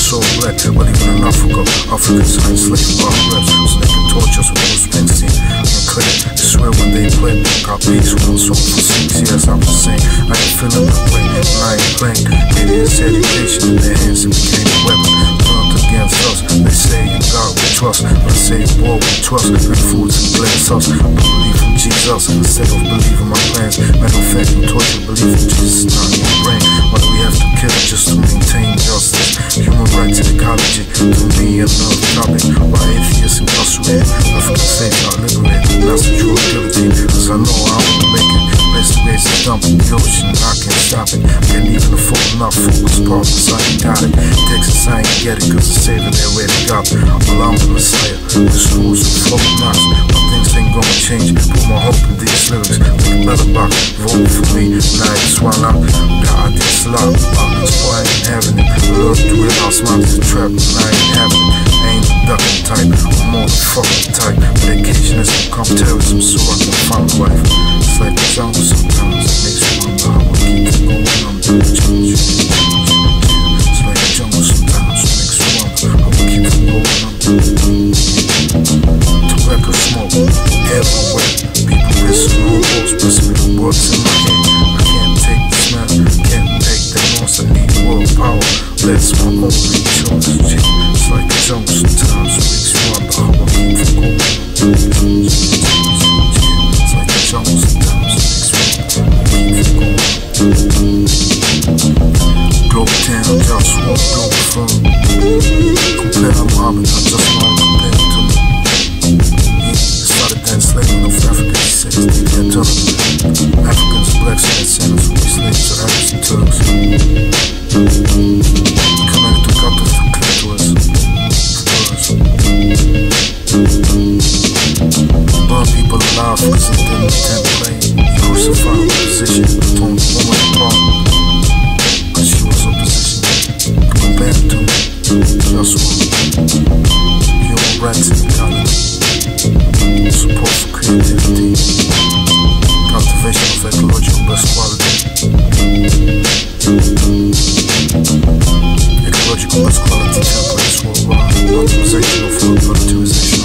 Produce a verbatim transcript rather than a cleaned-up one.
so black, but even in Africa, Africans are enslaved by reps, so they can torch us with Bruce Springsteen and Clay. They swear when they play, got peace when I'm so for six years. I'm just saying, I ain't feeling that way, and I ain't playing. Idiots, education in their hands, it became a weapon. Turned against us, they say in God we trust, I say in war we trust, and fools and bless us. I believe in Jesus instead of believing my plans. Matter of fact, I'm tortured, believe in Jesus, not in your brain. Why do we have to kill it just to maintain justice? Human rights and ecology, to me another topic. Why atheists incarcerated, African slaves are liberated. That's the true guillotine, cause I know I wanna make it. Best race is dumping the ocean, I can't stop it. Can't even afford enough focus partners, I ain't got it. Texas, I ain't get it, cause the saving their way to God. Well, I'm the Messiah, the schools are full of knots. My things ain't gonna change, put my hope in these lyrics. Think better about vote for me, now it's while I'm God, it's love. That's why I ain't having it. Love to it, I'll smile to the trap, and I ain't having it. I ain't a ducking type, I'm more the fucking type. Vacation has become terrorism, so I can find a wife. It's like the jungle sometimes, it makes me wonder how I keep it going. I'm doing change. It's like the jungle sometimes, it makes me wonder how I keep it going. I'm doing tobacco smoke everywhere. People pissing on walls, pressing the words in my hand. I can't take the smell, can't take the noise. I need world power, that's my only choice. It's like the jungle sometimes, it makes me wonder how I keep it going. It's like the jungle sometimes, it makes me wonder how I keep it going. Global town, JustWar, Globalfirm. Compare I'm Robin, I just want to compare to me. Yeah, started that enslavement of African descent, they can't tell them. Africans, blacks, and descendants were slaves to Arabs and Turks. Coming to cut off the clitoris, burn people alive because they didn't attend play. Crucify the position, torn the woman apart because she was opposition. Compare to me, JustWar. Human rights and equality, support for creativity, cultivation of ecological best quality, ecological best quality templates worldwide, optimization of food productivization.